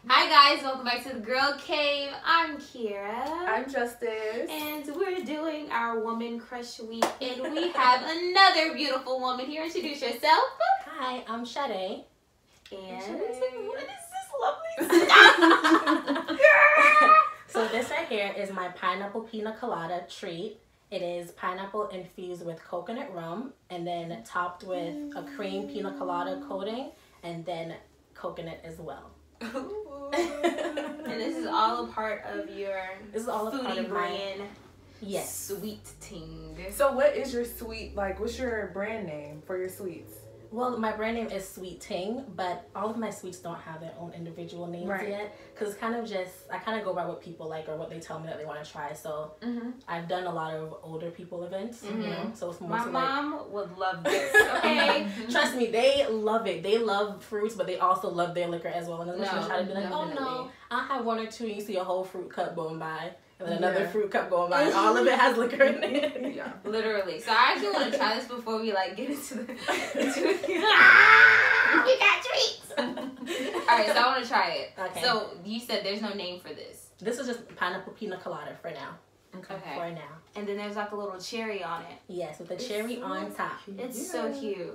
Hi guys, welcome back to the Girl Cave. I'm Kira. I'm Justice. And we're doing our Woman Crush Week. And we have another beautiful woman here. Introduce yourself. Hi, I'm Sade. And what is this lovely So this right here is my pineapple pina colada treat. It is pineapple infused with coconut rum and then topped with a cream pina colada coating and then coconut as well. And this is all a part of your foodie brand. Yes. Sweet Ting. So what is your sweet, what's your brand name for your sweets? Well, my brand name is Sweet Ting, but all of my sweets don't have their own individual names yet. Because it's kind of just, I kind of go by what people like or what they tell me that they want to try. So I've done a lot of older people events, you know, so it's mostly My mom would love this, okay? Trust me, they love it. They love fruits, but they also love their liquor as well. And I'm just try to be like, oh no, I'll have one or two, and you see a whole fruit cup going by. And then another fruit cup going by. All of it has liquor in it. Yeah. Literally. So I actually want to try this before we get into the we got treats. Alright, so I want to try it. Okay. So you said there's no name for this. This is just pineapple pina colada for now. Okay. For now. And then there's a little cherry on it. Yes, with the cherry on top. It's so cute.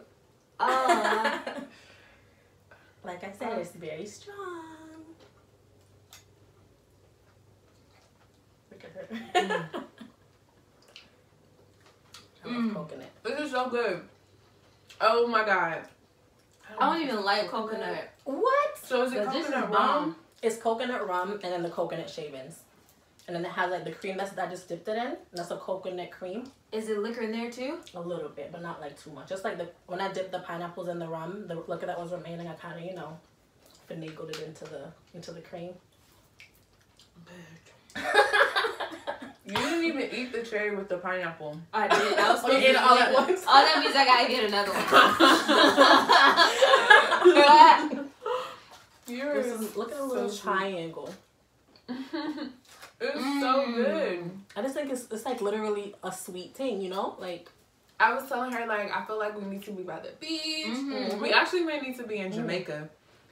Like I said, it's very strong. I love coconut. This is so good. Oh my god. I don't even like coconut. What? So is it coconut rum? It's coconut rum and then the coconut shavings. And then it has the cream that I just dipped it in. And that's a coconut cream. Is it liquor in there too? A little bit, but not too much. Just when I dipped the pineapples in the rum, the liquor that was remaining, I kind of, finagled it into the cream. You didn't even eat the cherry with the pineapple. I did. I was supposed to eat it all at once. Oh, that means I gotta get another one. Look at the little triangle. It's so good. I just think it's literally a sweet thing, I was telling her I feel like we need to be by the beach. We actually may need to be in Jamaica.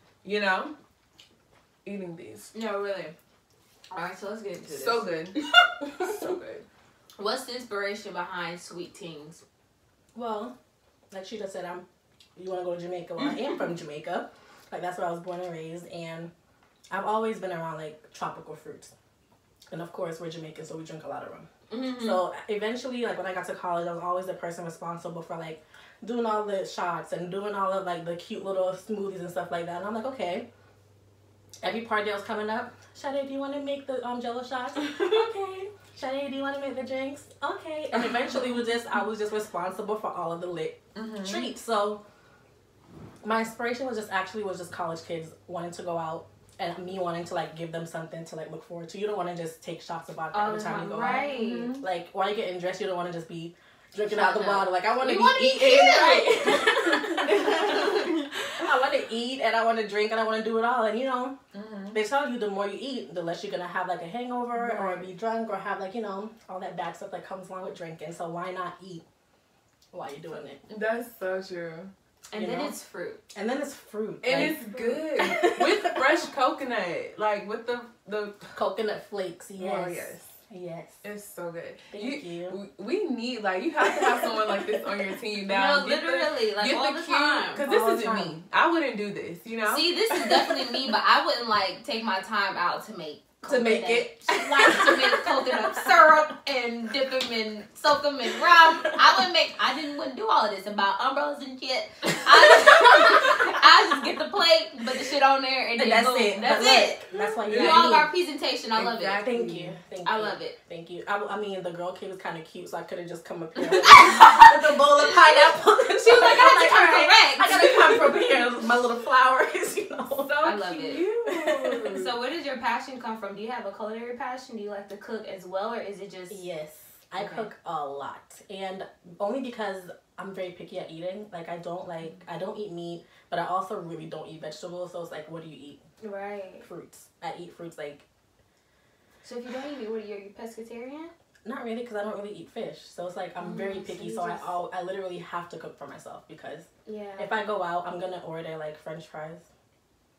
Eating these. No, really. Alright, so let's get into this. So good. So good. What's the inspiration behind Sweet Tings? Well, like she just said, you want to go to Jamaica. Well, I am from Jamaica. That's where I was born and raised. And I've always been around tropical fruits. And of course, we're Jamaican, so we drink a lot of rum. So eventually, when I got to college, I was always the person responsible for doing all the shots and doing all of the cute little smoothies and stuff like that. And I'm like, okay. Every party that was coming up, Sade, do you want to make the Jello shots? Okay. Sade, do you want to make the drinks? Okay. And eventually, I was just responsible for all of the lit treats. So my inspiration was just college kids wanting to go out and me wanting to give them something to look forward to. You don't want to just take shots of vodka every time you go out. While you're getting dressed, you don't want to just be drinking out the bottle. I want to be eating. I want to eat and I want to drink and I want to do it all. And they tell you the more you eat, the less you're gonna have a hangover or be drunk or have all that bad stuff that comes along with drinking. So why not eat while you're doing it? That's so true. And then it's fruit. And then it's fruit. And it's good with fresh coconut, with the coconut flakes. Yes. Oh yes. Yes. It's so good. Thank you. We need, you have to have someone like this on your team now. No, literally, all the time. Because this isn't me. I wouldn't do this, See, this is definitely me, but I wouldn't, take my time out to make make it. To make coconut syrup and dip them and soak them in rum. I wouldn't do all of this about umbrellas and shit. I just get the plate, put the shit on there, and then that's boom. it. That's it. That's why you all of our presentation. I love it. Thank you. I love it. Thank you. I mean, the girl cave was kind of cute, so I could have just come up here with a bowl of pineapple. She was like, I gotta come from here with my little flowers, So I love cute. it. So where does your passion come from? Do you have a culinary passion? Do you like to cook as well, or is it just... Yes, I cook a lot, and only because I'm very picky at eating. I don't eat meat, but I also really don't eat vegetables. So it's what do you eat? Right. Fruits. I eat fruits So if you don't eat meat, what are you pescatarian? Not really, because I don't really eat fish. So it's I'm very picky. So I literally have to cook for myself because if I go out, I'm gonna order French fries.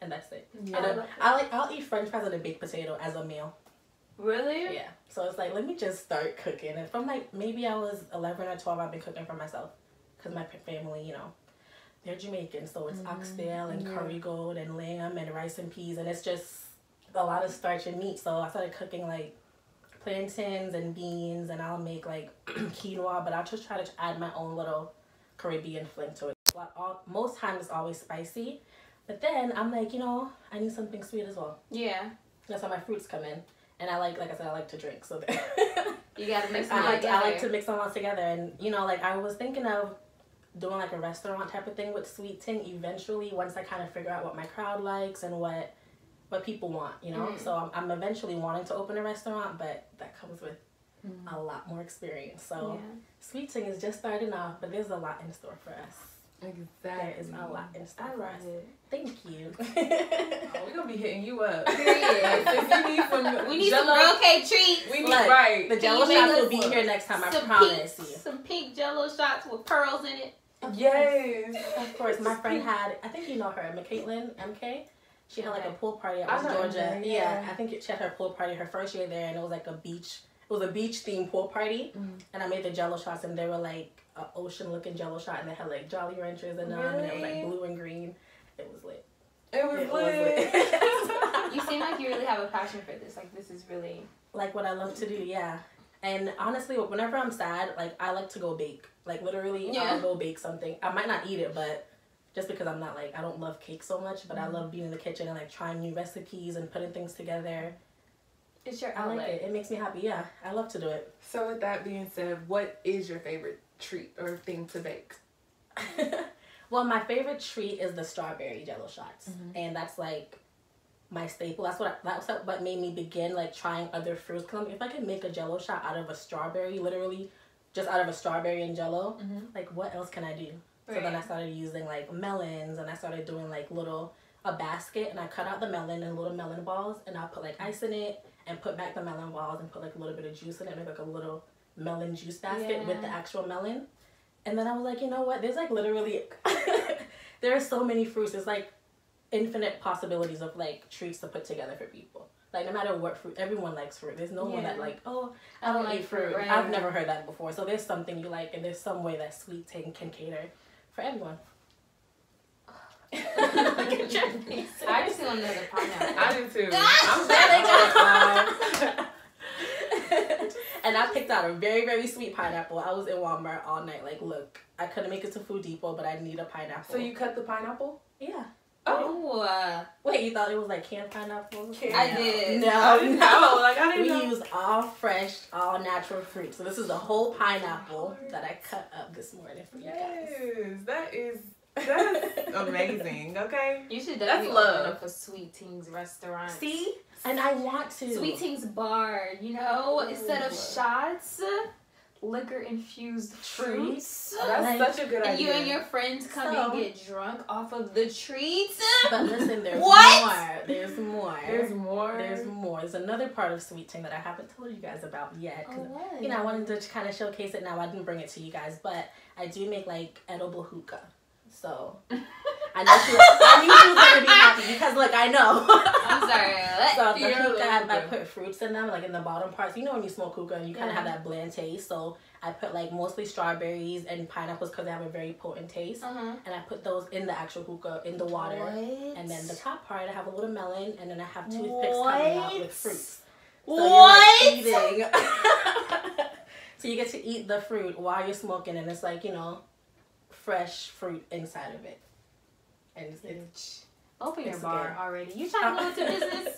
and that's it. Yeah. And then I'll eat French fries and a baked potato as a meal. Really? Yeah. So it's like, let me just start cooking. And from like maybe I was 11 or 12, I've been cooking for myself because my family, you know, they're Jamaican, so it's oxtail and curry goat and lamb and rice and peas, and it's just a lot of starch and meat. So I started cooking like plantains and beans, and I'll make like quinoa, but I'll just try to add my own little Caribbean fling to it. Most times it's always spicy, but then I'm like, you know, I need something sweet as well. Yeah. That's how my fruits come in, and I like I said, I like to drink, so You gotta mix them I together. like to mix them all together, and you know, like I was thinking of doing like a restaurant type of thing with Sweet Ting eventually, once I kind of figure out what my crowd likes and what people want, you know. So I'm eventually wanting to open a restaurant, but that comes with a lot more experience. So Sweet Ting is just starting off, but there's a lot in store for us. Exactly. There is a lot in store I for love us. it. Thank you. Oh, we're gonna be hitting you up. Period. If you need some, We need some Jell-O, real cake treats. We need Look, right. The Jello Can you shots make will us be here next time. I Some promise pink, you. some pink Jello shots with pearls in it. Yes. Of course, my friend had, I think you know her, McCaitlin, MK. She had like a pool party at I West know Georgia. MK, Yeah, yeah. I think she had her pool party her first year there, and it was like a beach themed pool party. And I made the Jello shots, and they were like an ocean looking Jello shot, and they had like Jolly Ranchers in them, and it was like Really? blue and green. It was lit. It was It lit. You seem like you really have a passion for this. Like, this is really... Like what I love to do, yeah. And honestly, whenever I'm sad, like I like to go bake. Like literally, I'll go bake something. I might not eat it, but just because I'm not like, I don't love cake so much, but I love being in the kitchen and like trying new recipes and putting things together. It's your I outlet. like it. It makes me happy. Yeah, I love to do it. So with that being said, what is your favorite treat or thing to bake? Well, my favorite treat is the strawberry Jello shots, and that's like my staple. That's what made me begin like trying other fruits. Cause if I can make a Jello shot out of a strawberry, literally just out of a strawberry and Jello, like what else can I do? So then I started using like melons, and I started doing like a basket, and I cut out the melon in little melon balls, and I put like ice in it, and put back the melon balls, and put like a little bit of juice in it, make like a little melon juice basket with the actual melon. And then I was like, you know what? There's like literally, there are so many fruits. There's like infinite possibilities of like treats to put together for people. Like no matter what fruit, everyone likes fruit. There's no one that like, oh, I don't eat fruit. Right. I've never heard that before. So there's something you like, and there's some way that Sweet Ting can cater for everyone. I just want another pineapple. I do too. I'm And I picked out a very, very sweet pineapple. I was in Walmart all night. Like, look, I couldn't make it to Food Depot, but I need a pineapple. So you cut the pineapple? Yeah. Oh. Wait, you thought it was like canned pineapple? I did. No, No, like I We didn't know. use all fresh, all natural fruit. So this is the whole pineapple that I cut up this morning for you guys. Yes, that's amazing. Okay. You should That's definitely love. open up a Sweet Tings restaurant. See? And I want to. Sweet Tings bar, you know, instead of shots, liquor infused fruits. That's Like, such a good And idea. you and your friends come So- and get drunk off of the treats. But listen, there's What? more. There's more. There's more. There's more. There's another part of Sweet Ting that I haven't told you guys about yet. 'Cause, what? you know, I wanted to kind of showcase it now. I didn't bring it to you guys, but I do make like edible hookah. So I knew she was going to be happy because look, I know. I'm sorry. What? So the Yeah, hookah, I hookah. put fruits in them, like in the bottom parts. You know when you smoke hookah and you kind of have that bland taste. So I put like mostly strawberries and pineapples because they have a very potent taste. Uh-huh. And I put those in the actual hookah in the water. What? And then the top part, I have a little melon, and then I have toothpicks coming out with fruits. So What? you're like eating. So you get to eat the fruit while you're smoking, and it's like, you know, fresh fruit inside of it. And it's Open your It's bar good. already. You trying to go into business?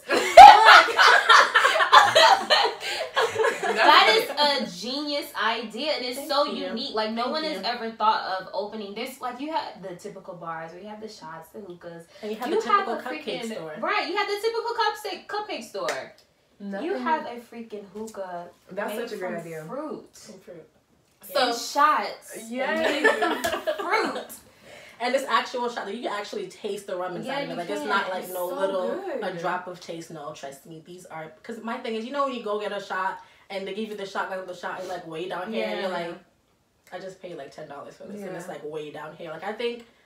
That is a genius idea, and it's Thank so you. unique. Like no Thank one has you. ever thought of opening this. Like you have the typical bars where you have the shots, the hookahs. and you have You the typical have a cupcake freaking store. right. You have the typical cupcake store. Nothing. You have a freaking hookah. That's made such a great from idea. Fruit. Some fruit. So shots. Yes. Fruit. And it's actual shot. You can actually taste the rum inside Yeah, of it. you Like it's can. not like It's no so little good. a drop of taste. No, trust me. These are because my thing is, you know, when you go get a shot and they give you the shot, like the shot is like way down here, and you're Yeah. like, I just paid like $10 for this, and Yeah. it's like way down here. Like I think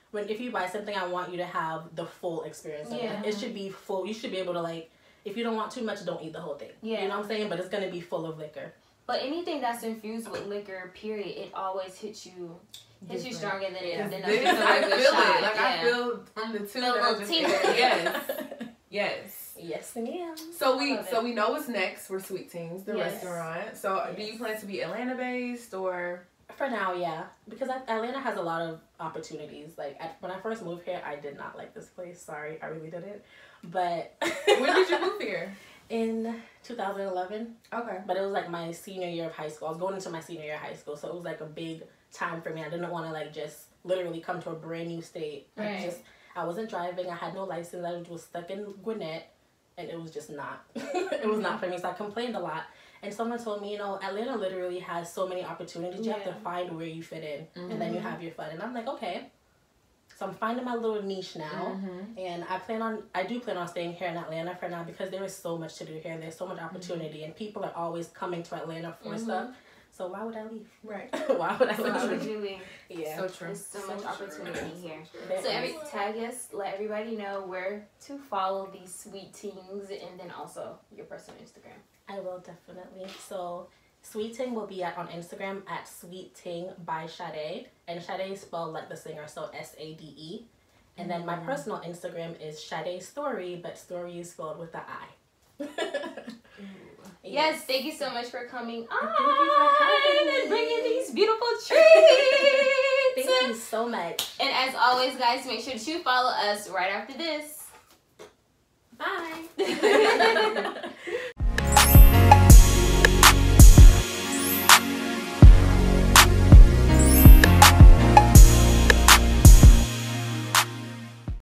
if you buy something, I want you to have the full experience of it. It should be full. You should be able to, like, if you don't want too much, don't eat the whole thing. Yeah. You know what I'm saying? But it's going to be full of liquor. But anything that's infused with liquor, period, it always hits you stronger than I a feel regular it. shot. Like, I feel from the two that I just tingle. Yes. Yes. Yes, ma'am. So we know what's next. We're Sweet Teens, the restaurant. So do you Yes. plan to be Atlanta based or? For now, yeah. Because Atlanta has a lot of opportunities. Like, when I first moved here, I did not like this place. Sorry, I really didn't. But When did you move here? in 2011. Okay. But it was like my senior year of high school. I was going into my senior year of high school, so it was like a big time for me. I didn't want to like just literally come to a brand new state. Right. I wasn't driving. I had no license. I was stuck in Gwinnett, and it was just not. It was not for me. So I complained a lot. And someone told me, you know, Atlanta literally has so many opportunities. You have to find where you fit in, and then you have your fun. And I'm like, okay. So I'm finding my little niche now, and I do plan on staying here in Atlanta for now because there is so much to do here. There's so much opportunity, and people are always coming to Atlanta for stuff. So why would I leave? Right. Why would I leave? Why would you leave? Yeah. So true. There's so much opportunity here. There So is. tag us, let everybody know where to follow these Sweet Teens, and then also your personal Instagram. I will definitely. So Sweet Ting will be on Instagram at Sweet Ting by Sade. And Sade is spelled like the singer, so Sade. And then my personal Instagram is Sade Story, but story is spelled with the I. Yes, thank you so much for coming on Thank you for having me. and bringing these beautiful treats. Thank you so much. And as always, guys, make sure to follow us right after this. Bye.